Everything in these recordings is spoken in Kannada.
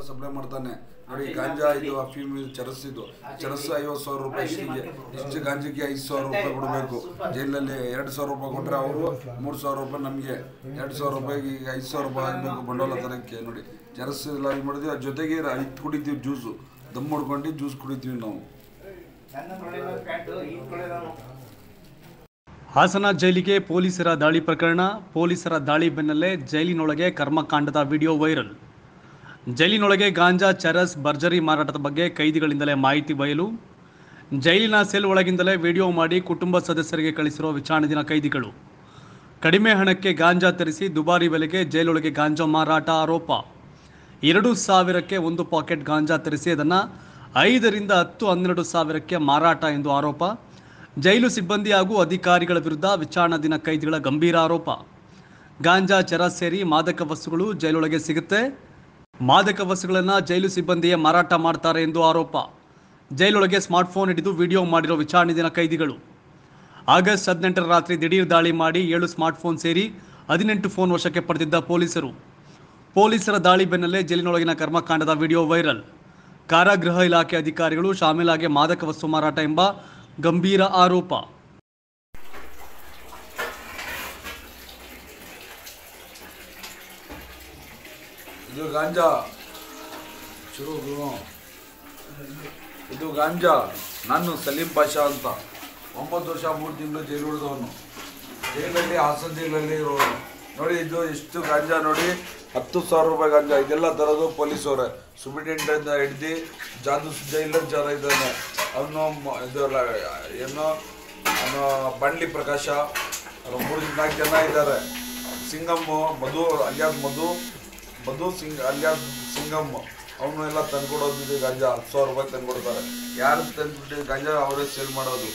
ಸಪ್ಲೈ ಮಾಡ್ತಾನೆ ನೋಡಿ. ಗಾಂಜಾ ಇದು ಅಫೀಮ್ ಚರಸ್ ಇದು ಚರಸ್ 50,000 ರೂಪಾಯಿ ಇಷ್ಟಿಗೆ. ಇಷ್ಟು ಗಾಂಜಾಗೆ 5,000 ರೂಪಾಯಿ ಕೊಡಬೇಕು. ಜೈಲಲ್ಲಿ 2,000 ರೂಪಾಯಿ ಕೊಟ್ಟರೆ ಅವರು 3,000 ರೂಪಾಯಿ ನಮಗೆ 2,000 ರೂಪಾಯಿಗೆ 5,000 ರೂಪಾಯಿ ಆಗಬೇಕು ಬಂಡವಾಳ ತರಕ್ಕೆ. ನೋಡಿ ಚರಸ್ ಎಲ್ಲ ಇದು ಮಾಡಿದ್ವಿ. ಅದ್ರ ಜೊತೆಗೆ ಇದು ಕುಡಿತೀವಿ, ಜ್ಯೂಸು ದಮ್ ಮಾಡ್ಕೊಂಡು ಜ್ಯೂಸ್ ಕುಡಿತೀವಿ ನಾವು. ಹಾಸನ ಜೈಲಿಗೆ ಪೊಲೀಸರ ದಾಳಿ ಪ್ರಕರಣ. ಪೊಲೀಸರ ದಾಳಿ ಬೆನ್ನಲ್ಲೇ ಜೈಲಿನೊಳಗೆ ಕರ್ಮಕಾಂಡದ ವಿಡಿಯೋ ವೈರಲ್. ಜೈಲಿನೊಳಗೆ ಗಾಂಜಾ, ಚರಸ್, ಭರ್ಜರಿ ಮಾರಾಟದ ಬಗ್ಗೆ ಕೈದಿಗಳಿಂದಲೇ ಮಾಹಿತಿ ಬಯಲು. ಜೈಲಿನ ಸೆಲ್ ಒಳಗಿಂದಲೇ ವಿಡಿಯೋ ಮಾಡಿ ಕುಟುಂಬ ಸದಸ್ಯರಿಗೆ ಕಳಿಸಿರುವ ವಿಚಾರಣಾಧೀನ ಕೈದಿಗಳು. ಕಡಿಮೆ ಹಣಕ್ಕೆ ಗಾಂಜಾ ತರಿಸಿ ದುಬಾರಿ ಬೆಲೆಗೆ ಜೈಲೊಳಗೆ ಗಾಂಜಾ ಮಾರಾಟ ಆರೋಪ. 2,000ಕ್ಕೆ 1 ಪಾಕೆಟ್ ಗಾಂಜಾ ತರಿಸಿ ಅದನ್ನು 5ರಿಂದ 10, 12 ಸಾವಿರಕ್ಕೆ ಮಾರಾಟ ಎಂದು ಆರೋಪ. ಜೈಲು ಸಿಬ್ಬಂದಿ ಹಾಗೂ ಅಧಿಕಾರಿಗಳ ವಿರುದ್ಧ ವಿಚಾರಣಾಧೀನ ಕೈದಿಗಳ ಗಂಭೀರ ಆರೋಪ. ಗಾಂಜಾ, ಚರಸ್ ಸೇರಿ ಮಾದಕ ವಸ್ತುಗಳು ಜೈಲೊಳಗೆ ಸಿಗುತ್ತೆ. ಮಾದಕ ವಸ್ತುಗಳನ್ನು ಜೈಲು ಸಿಬ್ಬಂದಿಯೇ ಮಾರಾಟ ಮಾಡ್ತಾರೆ ಎಂದು ಆರೋಪ. ಜೈಲೊಳಗೆ ಸ್ಮಾರ್ಟ್ಫೋನ್ ಹಿಡಿದು ವಿಡಿಯೋ ಮಾಡಿರೋ ವಿಚಾರಣಾಧೀನ ಕೈದಿಗಳು. ಆಗಸ್ಟ್ 18ರ ರಾತ್ರಿ ದಿಢೀರ್ ದಾಳಿ ಮಾಡಿ 7 ಸ್ಮಾರ್ಟ್ಫೋನ್ ಸೇರಿ 18 ಫೋನ್ ವಶಕ್ಕೆ ಪಡೆದಿದ್ದ ಪೊಲೀಸರು. ಪೊಲೀಸರ ದಾಳಿ ಬೆನ್ನಲ್ಲೇ ಜೈಲಿನೊಳಗಿನ ಕರ್ಮಕಾಂಡದ ವಿಡಿಯೋ ವೈರಲ್. ಕಾರಾಗೃಹ ಇಲಾಖೆ ಅಧಿಕಾರಿಗಳು ಶಾಮೀಲಾಗಿ ಮಾದಕ ವಸ್ತು ಮಾರಾಟ ಎಂಬ ಗಂಭೀರ ಆರೋಪ. ಇದು ಗಾಂಜಾ ಇದು ಗಾಂಜಾ. ನಾನು ಸಲೀಂ ಪಾಷಾ ಅಂತ 9 ವರ್ಷ 3 ತಿಂಗಳು ಜೈಲು ಉಳಿದವನು. ಜೈಲಲ್ಲಿ ಹಾಸನ ಜೈಲಲ್ಲಿ ಇರೋನು. ನೋಡಿ ಇದು ಎಷ್ಟು ಗಾಂಜಾ ನೋಡಿ, 10,000 ರೂಪಾಯಿ ಗಾಂಜಾ. ಇದೆಲ್ಲ ತರೋದು ಪೊಲೀಸವರೇ. ಸುಬ್ರಿಟೆಂಡೆಂಟ್ ಹಿಡ್ದು ಜಾದು ಜೈಲರ್ ಜರ ಇದ್ದಾನೆ ಅವನು. ಇದೆಲ್ಲ ಏನೋ ಬಂಡ್ಲಿ ಪ್ರಕಾಶ 3-4 ಜನ ಇದ್ದಾರೆ. ಸಿಂಗಮ್ಮು ಮಧು ಅಲಿಯಾಸ್ ಸಿಂಗಮ್ ಅವನು ಎಲ್ಲ ತಂದ್ಕೊಡೋದು ಗಾಂಜಾ. 10,000 ರೂಪಾಯಿ ತಂದ್ಕೊಡ್ತಾರೆ. ಯಾರು ತಂದ್ಬಿಟ್ಟು ಗಾಂಜಾ ಅವರೇ ಸೇಲ್ ಮಾಡೋದು.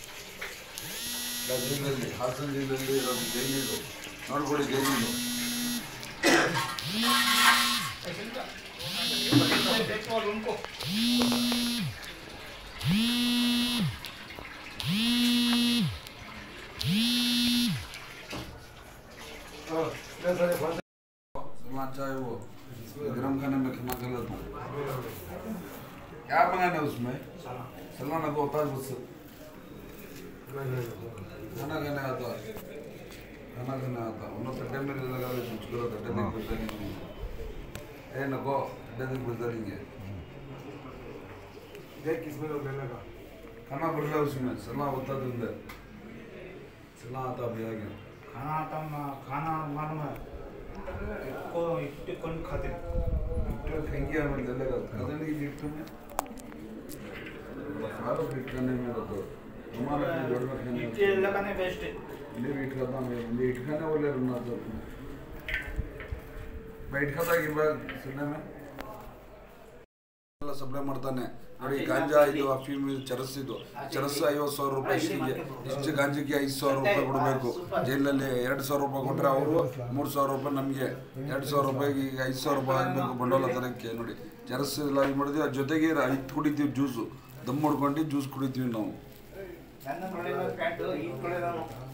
ಜೈಲಲ್ಲಿ ಹಾಸನ ಜೈಲಲ್ಲಿ ಇರೋದು ಜೈಲಿದು ನೋಡ್ಕೊಳ್ಳಿ. ಜೈಲಿದು गरम खाने में खाना गलत है। क्या मंगाना है उसमें? सलमान को होता है बस खाना खाने आता उन्होंने कट्टे में लगा कुछ करो कट्टे देख बोलता नहीं है नको कट्टे देख बोलता नहीं है। देख किसमें लोग लेने का खाना बढ़ रहा है उसमें सलमान होता धुंधे सलमान आता भैया क्या खाना आता खाना मालूम है इसको इट्टे कौन खाते इट्टे खाएंगे हमें चलेगा खाते नहीं इट्टे में सारा फिट करने में तो हमारा जोड़ में खाने इट्टे लगाने बेस्ट है नहीं वीट खाता मैं वीट खाने वाले रुना तो बैठ खाता कि बात सुनने में ಎಲ್ಲ ಸಪ್ಲೈ ಮಾಡ್ತಾನೆ ನೋಡಿ. ಗಾಂಜಾ ಇದು ಅಫೀಮ್ ಚರಸ್ ಇದು ಚರಸ್ 50,000 ರೂಪಾಯಿ ಇಷ್ಟಿಗೆ. ಇಷ್ಟು ಗಾಂಜಾಗೆ 5,000 ರೂಪಾಯಿ ಕೊಡಬೇಕು. ಜೈಲಲ್ಲಿ 2,000 ರೂಪಾಯಿ ಕೊಟ್ಟರೆ ಅವರು 3,000 ರೂಪಾಯಿ ನಮಗೆ 2,000 ರೂಪಾಯಿಗೆ 5,000 ರೂಪಾಯಿ ಆಗಬೇಕು ಬಂಡವಾಳ ತರಕ್ಕೆ. ನೋಡಿ ಚರಸ್ ಎಲ್ಲ ಇದು ಮಾಡಿದ್ವಿ. ಅದ್ರ ಜೊತೆಗೆ ಇದು ಕುಡಿತೀವಿ, ಜ್ಯೂಸು ದಮ್ ಮಾಡ್ಕೊಂಡು ಜ್ಯೂಸ್ ಕುಡಿತೀವಿ ನಾವು.